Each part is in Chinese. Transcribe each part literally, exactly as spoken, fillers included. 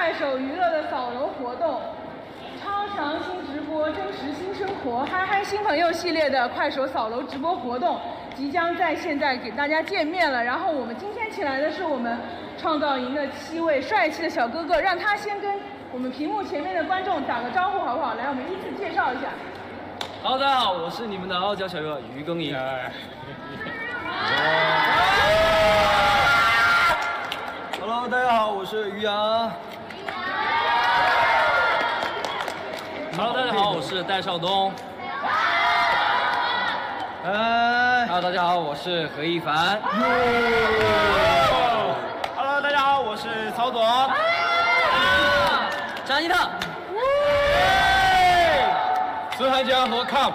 快手娱乐的扫楼活动，超长新直播，真实新生活，嗨嗨新朋友系列的快手扫楼直播活动即将在现在给大家见面了。然后我们今天请来的是我们创造营的七位帅气的小哥哥，让他先跟我们屏幕前面的观众打个招呼好不好？来，我们依次介绍一下。 Hello， 大家好，我是你们的傲娇小哥于耕耘。Hello， 大家好，我是于洋。Hello， 大家好，我是戴少东。哎 ，Hello， 大家好，我是何一凡。 Hello， 大家好，我是曹总。 张一特。 孙汉江和康。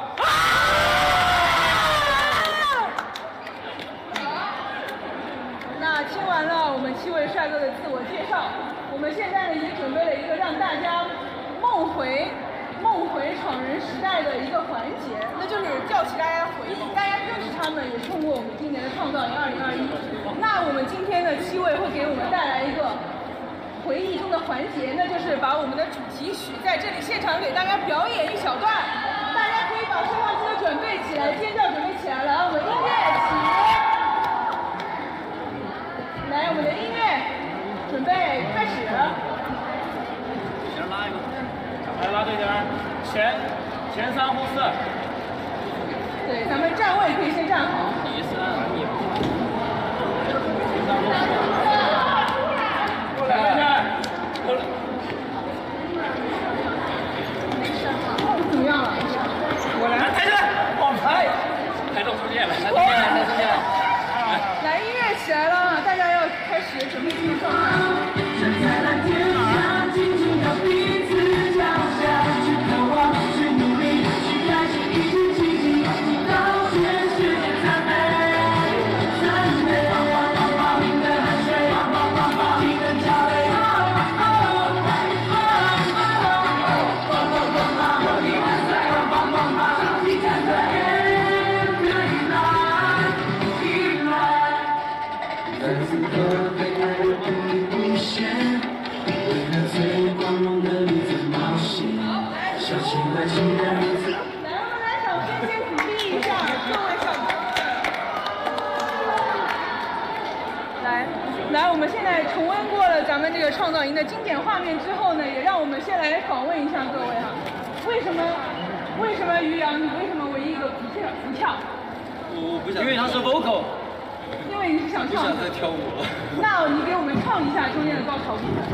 那听完了我们七位帅哥的自我介绍，我们现在呢也准备了一个让大家梦回梦回闯人时代的一个环节，那就是叫起大家回忆，大家认识他们也是通过我们今年的创造营二零二一。那我们今天的七位会给我们带来一个回忆中的环节，那就是把我们的主题曲在这里现场给大家表演一小段，大家可以把摄像机都准备起来，尖叫准备起来了，我们音乐起，来，我们的音乐准备开始。 先拉一个，来拉对点，前前三后四。 对，咱们站位可以先站好。 一三一。 前三后四。过来，过来，过来。 怎么样了？ 过来，抬起来，往抬，抬到中间来，抬中间来，抬中间来。 来，音乐起来了，大家要开始准备进入状态。 站在蓝天下，紧紧地彼此脚下，去渴望，去努力，去开启一片奇迹，到全世界赞美，赞美，你的汗水，你的骄傲。在此刻被爱的无限，为了最光荣的你在冒险，相信爱情的名字。 来，我们来掌声先鼓励一下各位小朋友。来，来，我们现在重温过了咱们这个创造营的经典画面之后呢，也让我们先来访问一下各位哈，为什么为什么于洋你为什么唯一一个不跳不跳？ 我不想，因为他是 vocal。 因为你是想不唱， 想再跳舞了。 那你给我们唱一下中间的高潮部分。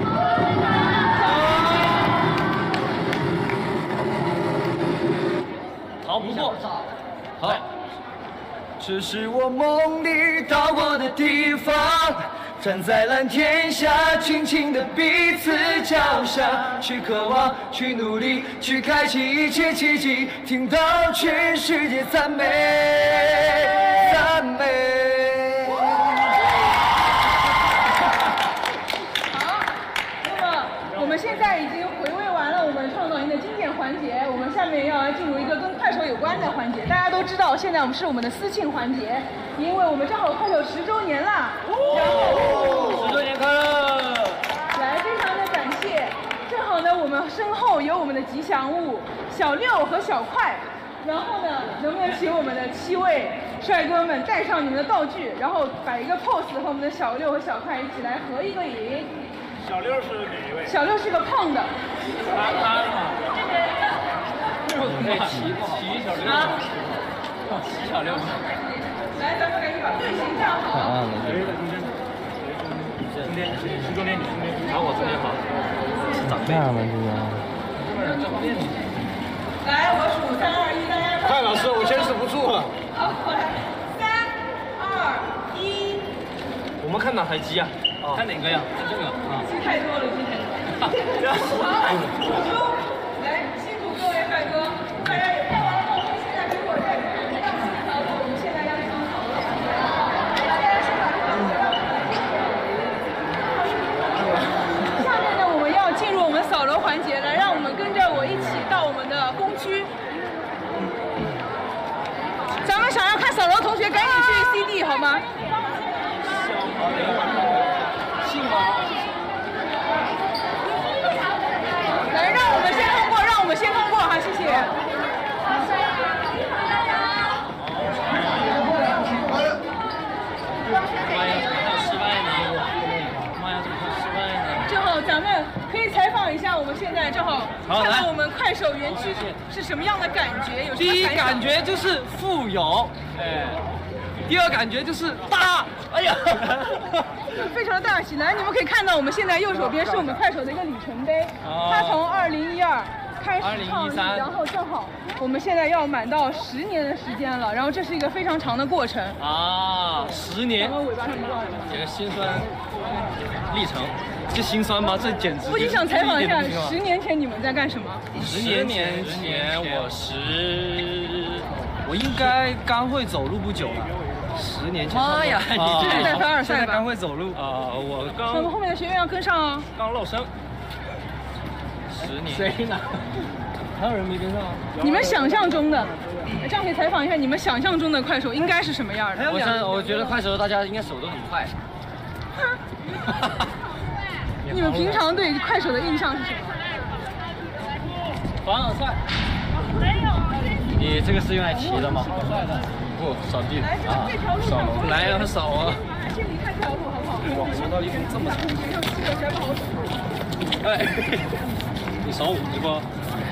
好，不错。好。这是我梦里到过的地方，站在蓝天下，轻轻地彼此脚下，去渴望，去努力，去开启一切奇迹，听到全世界赞美，赞美。 我们现在已经回味完了我们创造营的经典环节，我们下面要来进入一个跟快手有关的环节。大家都知道，现在我们是我们的私庆环节，因为我们正好快手十周年啦，然后十周年快乐！ 来，非常的感谢。正好呢，我们身后有我们的吉祥物小六和小快，然后呢，能不能请我们的七位帅哥们带上你们的道具，然后摆一个 pose 和我们的小六和小快一起来合一个影。 小六是哪一位？ 小六是个胖的。 他他是吗？ 可以骑不好。骑小六。骑小六。 来，咱们赶紧把队形站好。 谁在中间？中间，是中间，你中间。然后我中间好。 长辈们这个。 来，我数三二一，大家。 快，老师，我坚持不住了。 好，过来，三二一。 我们看哪台机啊？ 哦，看哪个呀？看这个啊。 鸡太多了，鸡太多了。好，chú，来，辛苦各位帅哥，大家也看完了后，现在给我再让新槽子，我们现在要上槽了。大家先把这个下面呢，我们要进入我们扫楼环节了，让我们跟着我一起到我们的工区。咱们想要看扫楼的同学，赶紧去 C D 好吗？ 信吗？ 好，来看看我们快手园区是什么样的感觉？有什么第一感想感觉就是富有， 哎， 第二感觉就是大，哎呀， 非常的大气。来，你们可以看到，我们现在右手边是我们快手的一个里程碑， 哦它从二零一二开始创立， 二零一三然后正好我们现在要满到十年的时间了，然后这是一个非常长的过程。 啊，十年咱，们尾巴上面挂什么？ 这个辛酸历程，这心酸吗？这简直我就想采访一下， 就是十年前你们在干什么？ 十年前，十年前我十，我应该刚会走路不久了。十年前，妈呀，你这是在凡尔赛吧现在刚会走路啊！我刚我们后面的学员要跟上啊！ 刚露生， 十年， 谁呢？ 还有人没跟上啊？ 你们想象中的，这样可以采访一下你们想象中的快手应该是什么样的？ 我想，我觉得快手大家应该手都很快。 你们平常对快手的印象是什么？ 凡尔赛， 你这个是用来骑的吗？不，扫地来， 啊这条路上不会来呀，扫啊！ 先离开这条路好不好？ 哇，扫到一根这么长。 学生骑的实在不好走。 哎，你扫我一波。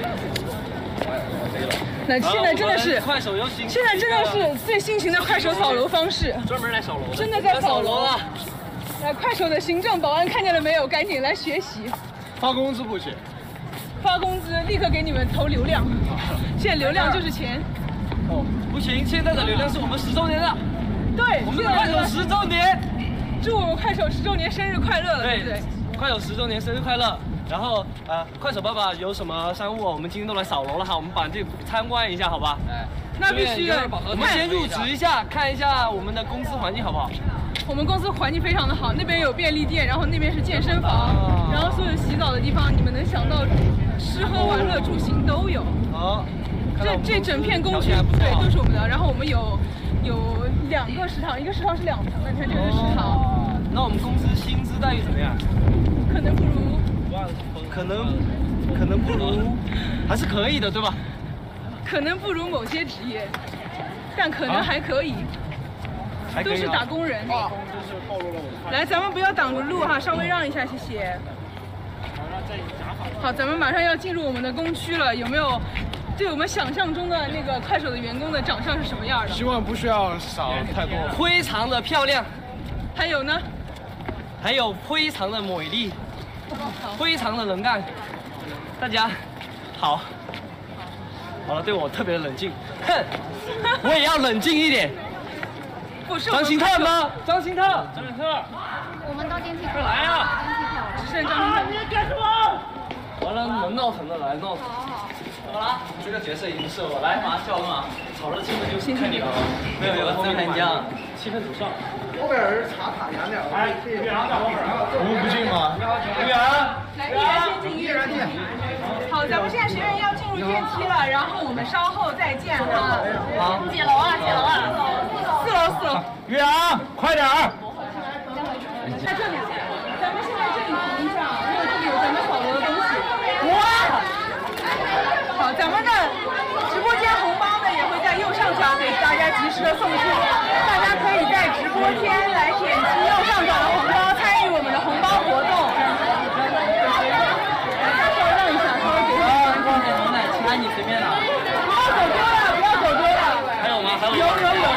那现在真的是， 快手游行， 现在真的是最新型的快手扫楼方式， 专门来扫楼的。 真的在扫楼了。 来，快手的行政保安看见了没有？赶紧来学习， 发工资不行。 发工资立刻给你们投流量，现在流量就是钱。 哦，不行，现在的流量是我们十周年了， 对， 我们的快手十周年， 祝我们快手十周年生日快乐了，对不对？ 快手十周年生日快乐！然后呃，快手爸爸有什么商务，我们今天都来扫楼了哈，我们把这参观一下，好吧？哎， 那必须的。 我们先入职一下，看一下我们的公司环境好不好？ 我们公司环境非常的好，那边有便利店，然后那边是健身房， 哦、 然后所有洗澡的地方，你们能想到吃喝玩乐住行都有。 好， 这这整片工区对都是我们的，然后我们有有两个食堂，一个食堂是两层的，你看这个是食堂。 哦、那我们公司薪资待遇怎么样？ 可能不如， 可能可能不如，还是可以的，对吧？ 可能不如某些职业，但可能还可以。 还可以啊、 都是打工人。来，咱们不要挡着路哈，稍微让一下，谢谢。好，咱们马上要进入我们的工区了，有没有对我们想象中的那个快手的员工的长相是什么样的？ 希望不需要少太多。 非常的漂亮， 还有呢？ 还有非常的美丽，非常的能干。大家好。好了，对我特别的冷静，哼，我也要冷静一点。 不是张新特吗？张新特， 张新特， 我们到电梯口快来啊！ 只剩张新特。 你在干什么？ 完了，能闹腾的来闹腾。怎么了？这个角色已经是我，来嘛，叫嘛，炒热气氛就是看你了。没有没有，真很僵，气氛组上。 后边人查卡严点。 哎，玉阳在后边啊。 我们不进吗？ 玉阳， 来，一人先进，一人进。好，咱们现在学员要进入电梯了，然后我们稍后再见哈。 好， 几楼啊？几楼啊？ 四楼，四楼。 玉阳，快点儿！ 在这里，咱们先在这里停一下，因为这里有咱们扫楼的东西。哇！好，咱们的直播间红包呢也会在右上角给大家及时的送出，大家可以在直播间来点击右上角的红包，参与我们的红包活动。大家稍微让一下，稍微给我们关注。 牛奶其他你随便拿。 不要走丢了，不要走丢了。 还有吗？还有有有有。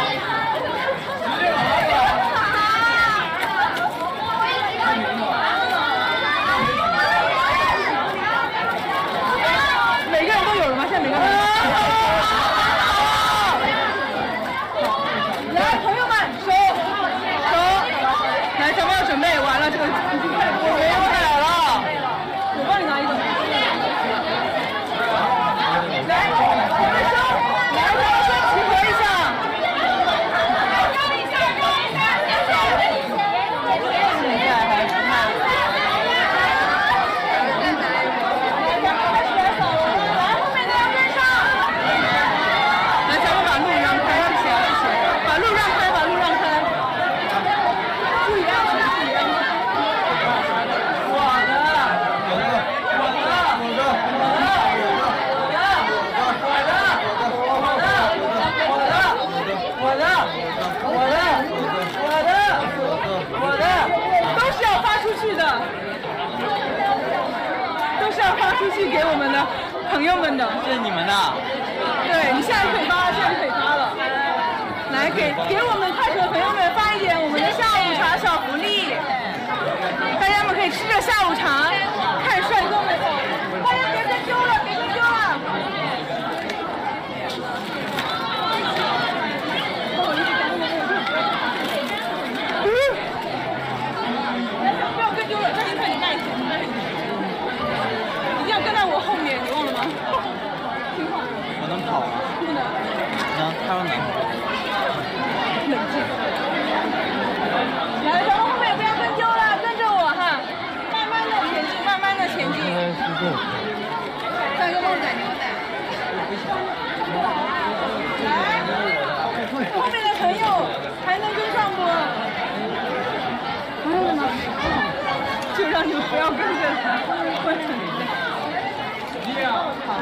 每个人都有了吗？现在每个人都有。来，朋友们，手手，来，咱们要准备完了，这个已经快我没有奶了，我帮你拿一个。来，我们手，来，咱们先集合一下。 我们的朋友们的。 这是你们的。 对，你现在可以发，现在可以发了。来，给给我们快手的朋友们发一点我们的下午茶小福利，大家们可以吃着下午茶，看帅哥们走。大家别跟丢了，别跟丢了。不要跟丢了，这里可以带钱，一定要跟在我后面，你忘了吗？听话。 我能跑吗？ 不能。 能，他说能。 冷静。来，咱们后面不要跟丢了，跟着我哈，慢慢的前进，慢慢的前进。像一个旺仔牛仔。来，后面的朋友还能跟上不？还有吗？就让你们不要跟着他，会很累。好。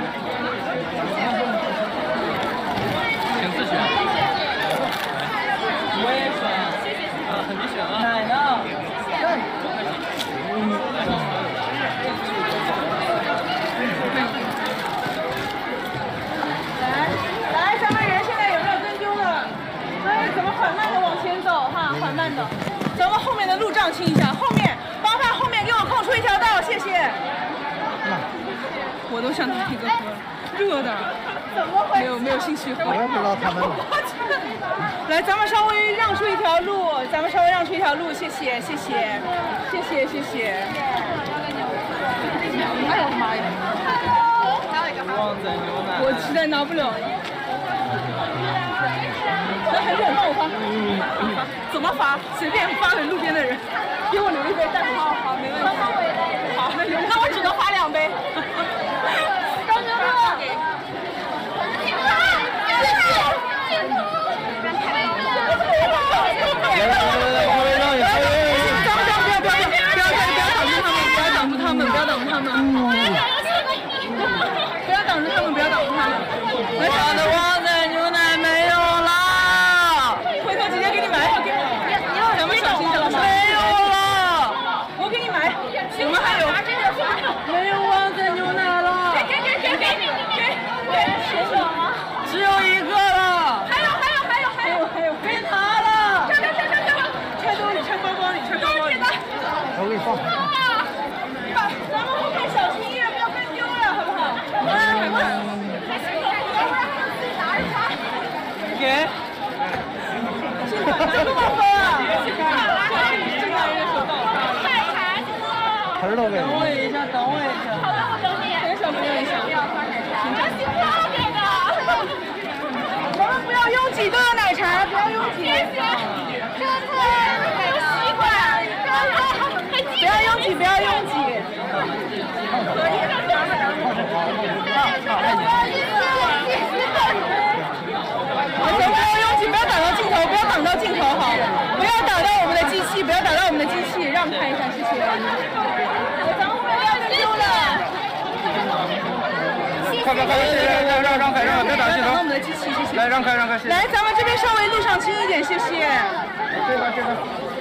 请自选。我也选。啊，你选了。奶呢？ 来，来，咱们人现在有没有跟丢了？哎，怎么缓慢的往前走哈？缓慢的。咱们后面的路障清一下，后面麻烦后面给我空出一条道，谢谢。我都想打一个喝，热的。没有没有兴趣喝。 我也不知道他们。 来，咱们稍微让出一条路，咱们稍微让出一条路，谢谢谢谢谢谢谢谢。哎呦妈呀！ 旺仔牛奶。 我实在拿不了。来，很远，帮我发。怎么发？随便发给路边的人。给我留一杯带回去。好，好，没问题。好，那我只能发两杯。高哥哥。 来来来来，后面让你，后面让你。 不要不要不要不要不要挡住他们，不要挡住他们，不要挡住他们，不要挡住他们，不要挡住他们。 我的旺仔牛奶没有了， 回头直接给你买，咱们小心点了。 没有了， 我给你买，我们还有，没有旺仔牛奶了。给给给给给给给，谁手吗？ 只有一个了。 还有还有还有还有还有，给拿了。这这这这这，揣兜里，揣包包里，揣包包里。 我给你放。 咱们后面小心一点，不要跟丢了，好不好？ 给。 这么分啊？这个人手到。 盆都给等我一下，等我一下。 好的，我等你。 给小朋友一下。 我喜欢这个。 我们不要拥挤，都有奶茶，不要拥挤。 谢谢。真的没有习惯，真的。 不要拥挤，不要拥挤。可以。好，不要拥挤，不要挡到镜头，不要挡到镜头，好，不要挡到我们的机器，不要挡到我们的机器，让开一下，谢谢。咱们后面不要跟丢了。 快快快，让让让开让开，别挡镜头。 我们的机器，谢谢。 来，让开让开。 来，咱们这边稍微路上轻一点，谢谢。 这边这边。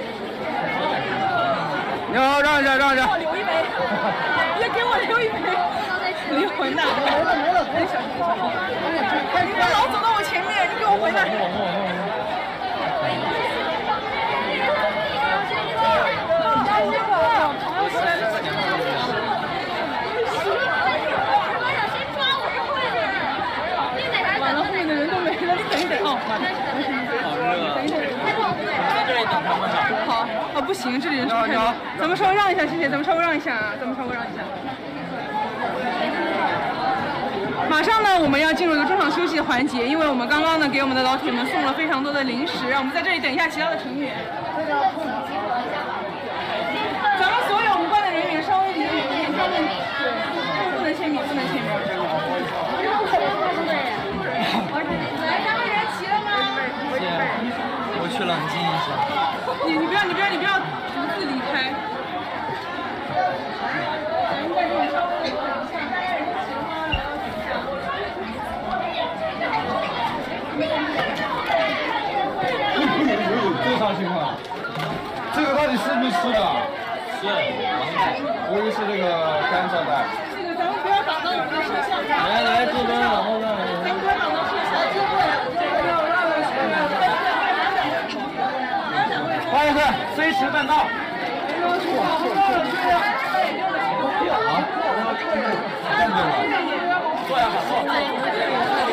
你好，让一下让一下。 给我留一杯，也给我留一杯。离混蛋！没了没了，小心小心！你们老走到我前面，你给我回来！完了，后面的人都没了，你等一等哦，完了， 好热。 等一等。 在这里等他们呢。 好，啊不行，这里人太多，咱们稍微让一下，谢谢，咱们稍微让一下啊，咱们稍微让一下。马上呢，我们要进入一个中场休息的环节，因为我们刚刚呢给我们的老铁们送了非常多的零食，让我们在这里等一下其他的成员。咱们所有无关的人员稍微离得远一点，他们对，不能签名，不能签名。来，咱们人齐了吗？ 我去冷静一下。 你你不要你不要你不要独自离开。咱们在这里稍微等一下，大家人齐了吗？ 正常情况。这个到底是不是吃的？ 是。 我以为是那个干燥的。 这个咱们不要挡到来来，这边往后让。 欢迎快，随时办到。坐下吧，坐。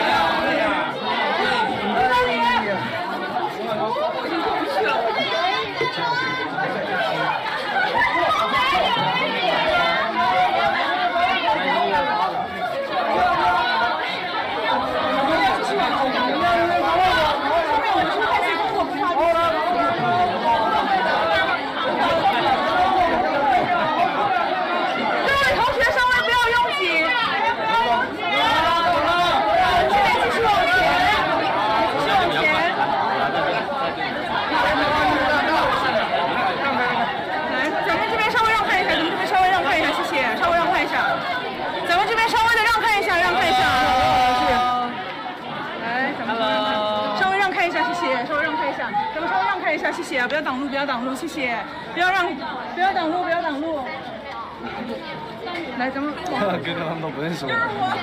谢谢啊！不要挡路，不要挡路，谢谢！不要让，不要挡路，不要挡路。来，咱们。 哥哥他们都不认识我。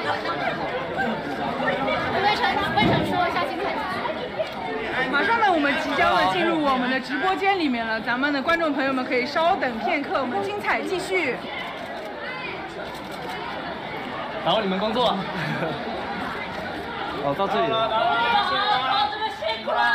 魏晨，魏晨说一下精彩。 马上呢，我们即将呢进入我们的直播间里面了，咱们的观众朋友们可以稍等片刻，我们精彩继续。 然后你们工作。哦，到这里了。